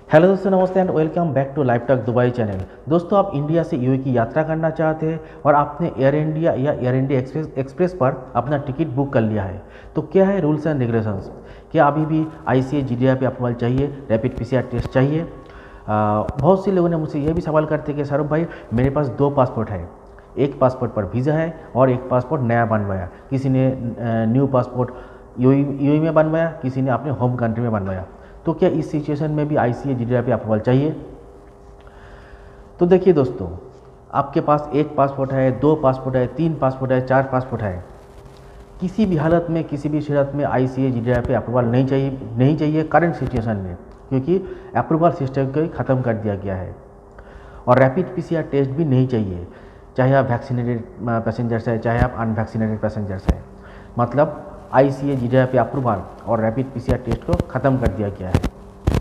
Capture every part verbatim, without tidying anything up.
Hello दोस्तों, नमस्ते and welcome back to live talk Dubai channel. दोस्तों, आप इंडिया से यूएई की यात्रा करना चाहते हैं और आपने एयर इंडिया या एयर इंडिया एक्सप्रेस एक्सप्रेस पर अपना टिकट बुक कर लिया है, तो क्या है रूल्स एंड रेगुलेशंस? क्या अभी भी आईसीए जीडीआई पे अप्रूवल चाहिए, रैपिड पीसीआर टेस्ट चाहिए? आ, बहुत से लोगों ने मुझसे ये भी सवाल करते हैं कि सौरभ भाई, मेरे पास दो पासपोर्ट है, एक पासपोर्ट पर वीज़ा है और एक पासपोर्ट नया बनवाया, किसी ने न्यू पासपोर्ट यूएई यूएई में बनवाया, किसी ने अपने होम कंट्री में बनवाया, तो क्या इस सिचुएशन में भी आईसीए जीडीआई पे अप्रूवल चाहिए? तो देखिए दोस्तों, आपके पास एक पासपोर्ट है, दो पासपोर्ट है, तीन पासपोर्ट है, चार पासपोर्ट है, किसी भी हालत में किसी भी शर्त में आईसीए जीडीआई पे अप्रूवल नहीं चाहिए नहीं चाहिए करंट सिचुएशन में, क्योंकि अप्रूवल सिस्टम को ही ख़त्म कर दिया गया है। और रैपिड पीसीआर टेस्ट भी नहीं चाहिए, चाहे आप वैक्सीनेटेड पैसेंजर्स है, चाहे आप अनवैक्सीनेटेड पैसेंजर्स है। मतलब आईसीए जीडीआई पे अप्रूवल और रैपिड पीसीआर टेस्ट को ख़त्म कर दिया गया है।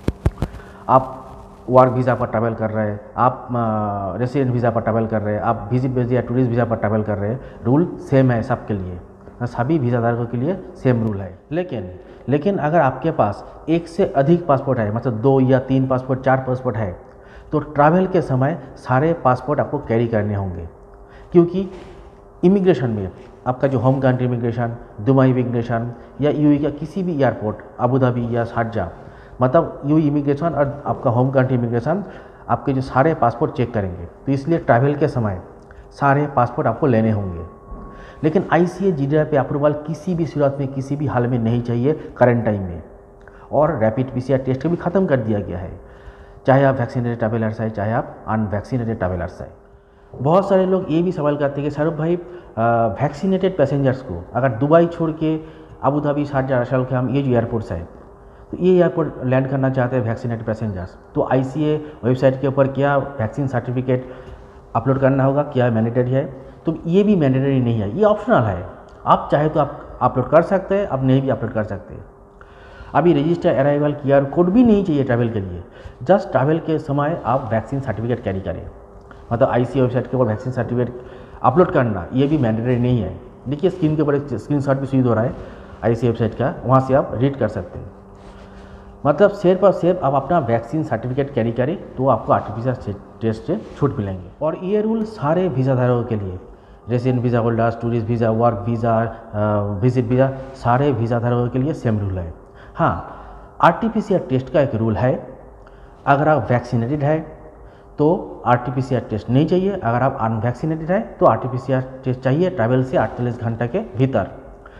आप वर्क वीज़ा पर ट्रैवल कर रहे हैं, आप रेसिडेंट वीज़ा पर ट्रैवल कर रहे हैं, आप विजिट वीज़ा या टूरिस्ट वीज़ा पर ट्रैवल कर रहे हैं, रूल सेम है सबके लिए, सभी वीज़ा धारकों के लिए सेम रूल है। लेकिन लेकिन अगर आपके पास एक से अधिक पासपोर्ट है, मतलब दो या तीन पासपोर्ट, चार पासपोर्ट है, तो ट्रैवल के समय सारे पासपोर्ट आपको कैरी करने होंगे, क्योंकि इमिग्रेशन में आपका जो home country immigration, Dubai immigration या यूएई का किसी भी एयरपोर्ट, अबू धाबी या शारजा, मतलब यूएई इमिग्रेशन और आपका होम कंट्री इमिग्रेशन आपके जो सारे पासपोर्ट चेक करेंगे, तो इसलिए ट्रैवल के समय सारे पासपोर्ट आपको लेने होंगे। लेकिन आईसीए जीडीआई पे अप्रूवल किसी भी सूरत में, किसी भी हाल में नहीं चाहिए करंट टाइम में। और रैपिड पीसीआर टेस्ट को भी ख़त्म कर दिया गया है, चाहे आप वैक्सीनेटेड ट्रैवलर्स है, चाहे आप अनवैक्सीनेटेड ट्रैवलर्स है। बहुत सारे लोग ये भी सवाल करते हैं कि सौरभ भाई, वैक्सीनेटेड पैसेंजर्स को अगर दुबई छोड़ के Abu Dhabi, Sharjah, Al Khaimah, ये जो एयरपोर्ट्स है, तो ये एयरपोर्ट लैंड करना चाहते हैं वैक्सीनेटेड पैसेंजर्स, तो आईसीए वेबसाइट के ऊपर क्या वैक्सीन सर्टिफिकेट अपलोड करना होगा, क्या मैंडेटरी है? तो ये भी मैंडेटरी नहीं है, ये ऑप्शनल है। आप चाहे तो आप अपलोड कर सकते हैं, आप नहीं भी अपलोड कर सकते हैं। अभी रजिस्टर अराइवल क्यूआर कोड भी नहीं चाहिए ट्रैवल के लिए, जस्ट ट्रैवल के समय आप वैक्सीन सर्टिफिकेट कैरी करें। मतलब आईसीए वेबसाइट के ऊपर वैक्सीन सर्टिफिकेट अपलोड करना ये भी मैंडेटरी नहीं है। देखिए स्क्रीन के ऊपर एक स्क्रीनशॉट भी शूट हो रहा है आईसीए वेबसाइट का, वहाँ से आप रीड कर सकते हैं। मतलब सेफ पर सेफ आप अपना वैक्सीन सर्टिफिकेट कैरी करें तो आपको आरटीपीसीआर टेस्ट से छूट मिलेंगे। और ये रूल सारे वीज़ा धारकों के लिए, resident visa holders, tourist visa, work visa, visit visa, सारे वीज़ा धारकों के लिए सेम रूल है। हाँ, आरटीपीसीआर टेस्ट का एक रूल है, अगर आप वैक्सीनेटेड है तो आरटीपीसीआर टेस्ट नहीं चाहिए, अगर आप अनवैक्सीनेटेड है तो आरटीपीसीआर टेस्ट चाहिए ट्रैवल से अड़तालीस घंटे के भीतर।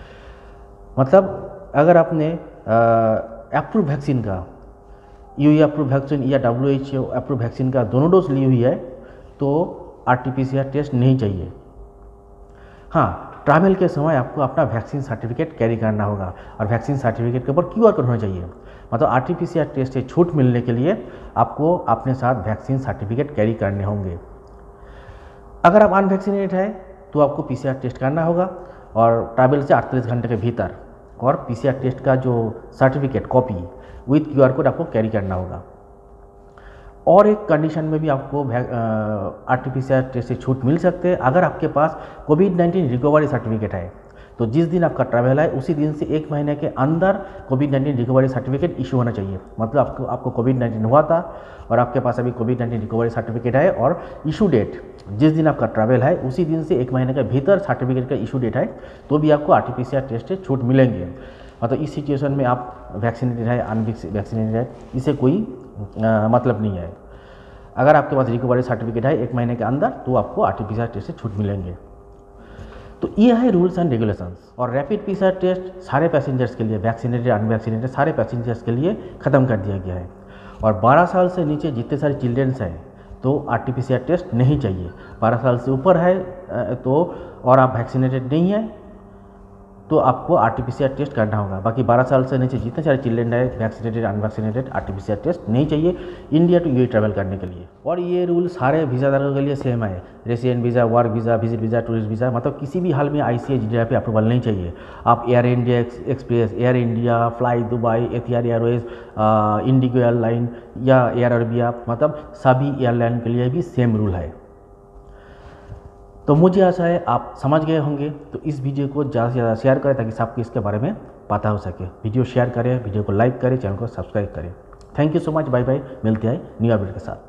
मतलब अगर आपने अप्रूव वैक्सीन का, यूएई अप्रूव वैक्सीन या डब्ल्यूएचओ अप्रूव वैक्सीन का दोनों डोज ली हुई है तो आरटीपीसीआर टेस्ट नहीं चाहिए। हाँ, ट्रैवल के समय आपको अपना वैक्सीन सर्टिफिकेट कैरी करना होगा और वैक्सीन सर्टिफिकेट के ऊपर क्यूआर कोड होना चाहिए। मतलब आरटीपीसीआर टेस्ट से छूट मिलने के लिए आपको अपने साथ वैक्सीन सर्टिफिकेट कैरी करने होंगे। अगर आप अनवैक्सीनेटेड है तो आपको पीसीआर टेस्ट करना होगा और ट्रैवल से अड़तालीस घंटे के भीतर, और पीसीआर टेस्ट का जो certificate copy with QR code आपको कैरी करना होगा। और एक कंडीशन में भी आपको आरटीपीसीआर टेस्ट से छूट मिल सकते हैं, अगर आपके पास कोविड नाइन्टीन रिकवरी सर्टिफिकेट है, तो जिस दिन आपका ट्रैवल है उसी दिन से एक महीने के अंदर covid nineteen recovery certificate issue होना चाहिए। मतलब आपको आपको कोविड नाइन्टीन हुआ था और आपके पास अभी कोविड नाइन्टीन रिकवरी सर्टिफिकेट है, और इशू डेट जिस दिन आपका ट्रैवल है उसी दिन से एक महीने के भीतर सर्टिफिकेट का इशू डेट है, तो भी आपको आरटीपीसीआर टेस्ट से छूट मिलेंगे। मतलब इस सिचुएशन में आप वैक्सीनेटेड है, अनवैक्सीनेटेड है, इसे कोई आ, मतलब नहीं है। अगर आपके पास रिकवरी सर्टिफिकेट है एक महीने के अंदर तो आपको आरटीपीसीआर टेस्ट से छूट मिलेंगे। तो ये है रूल्स एंड रेगुलेशंस। और रैपिड पीसीआर टेस्ट सारे पैसेंजर्स के लिए, वैक्सीनेटेड अनवैक्सीनेटेड सारे पैसेंजर्स के लिए ख़त्म कर दिया गया है। और बारह साल से नीचे जितने सारे चिल्ड्रेंस हैं तो आरटीपीसीआर टेस्ट नहीं चाहिए। बारह साल से ऊपर है तो और आप वैक्सीनेटेड नहीं है तो आपको आरटीपीसीआर टेस्ट करना होगा। बाकी बारह साल से नीचे जितने सारे चिल्ड्रेन है, वैक्सीनेटेड अनवैक्सीनेटेड, आरटीपीसीआर टेस्ट नहीं चाहिए इंडिया टू यूएई ट्रैवल करने के लिए। और ये रूल सारे वीज़ा धारकों के लिए सेम है, resident visa, work visa, visit visa, tourist visa. मतलब किसी भी हाल में आईसीए जीडीआई पे अप्रूवल नहीं चाहिए। आप Air India Express, Air India, Fly Dubai, Etihad Airways, IndiGo airline या एयर अरेबिया, मतलब सभी एयरलाइन के लिए भी सेम रूल है। तो मुझे आशा है आप समझ गए होंगे। तो इस वीडियो को ज़्यादा से ज़्यादा शेयर करें ताकि सबको इसके बारे में पता हो सके। वीडियो शेयर करें, वीडियो को लाइक करें, चैनल को सब्सक्राइब करें। Thank you so much, bye bye, मिलते हैं न्यू अपडेट के साथ।